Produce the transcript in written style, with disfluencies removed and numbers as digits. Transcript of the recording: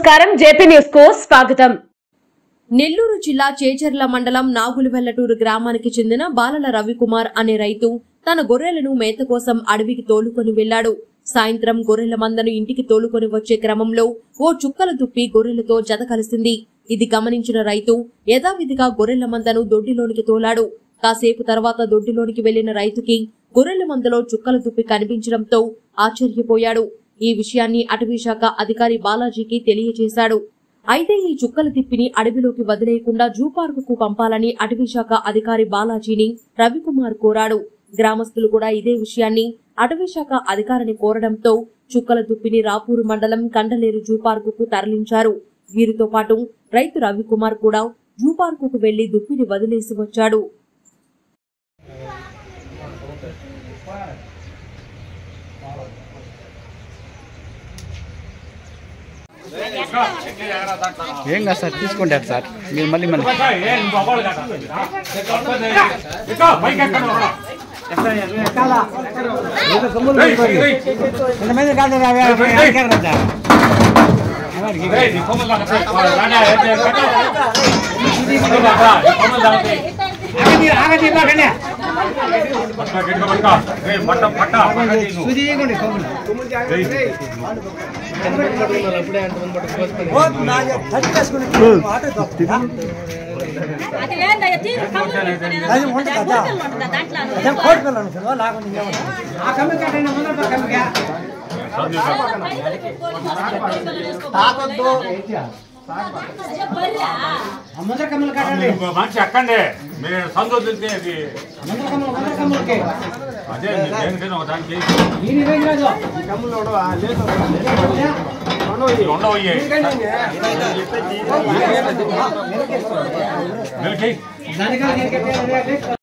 నమస్కారం JP news కు స్వాగతం। నెల్లూరు జిల్లా చేజర్ల మండలం నాగులవెల్లటూరు గ్రామానికి చెందిన బాలల రవికుమార్ అనే రైతు తన గొర్రెలను మేత కోసం అడవికి తోలుకొని వెళ్లాడు। సాయంత్రం గొర్రెల మందను ఇంటికి తోలుకొని వచ్చే క్రమంలో ఓ చుక్కల దుప్పి గొర్రెలతో జత కలిసింది। ఇది గమనించిన రైతు యథావిధిగా గొర్రెల మందను దొడ్డిలోనికి తోలాడు। కాసేపు తర్వాత దొడ్డిలోనికి వెళ్లిన రైతుకి గొర్రెల మందలో చుక్కల దుప్పి కనిపించడంతో ఆశ్చర్యపోయాడు। ఈ విషయాన్ని అటవీశాఖ అధికారి బాలాజీకి తెలియజేశాడు। అయితే ఈ చుక్కల తిప్పిని అడవిలోకి వదిలేయకుండా జూ పార్కుకు పంపాలని అటవీశాఖ అధికారి బాలాజీని రవికుమార్ కోరాడు। గ్రామస్తులు కూడా ఇదే విషయాన్ని అటవీశాఖ అధికారిని కోరడంతో చుక్కల దుప్పిని రాపూరు మండలం కండలేరు జూ పార్కుకు తరలించారు। వీరితో పాటు రైతు రవికుమార్ కూడా జూ పార్కుకు వెళ్లి దుప్పిని వదిలేసి వచ్చాడు। ఏం కాదు సార్, తీసుకుంటారు సార్ మీరు మళ్ళీ మళ్ళీ మంచి అక్కండి మీరు సంతోషిస్తే అదే దేనికైనా ఒక దానికి ఉండవయ్యాయి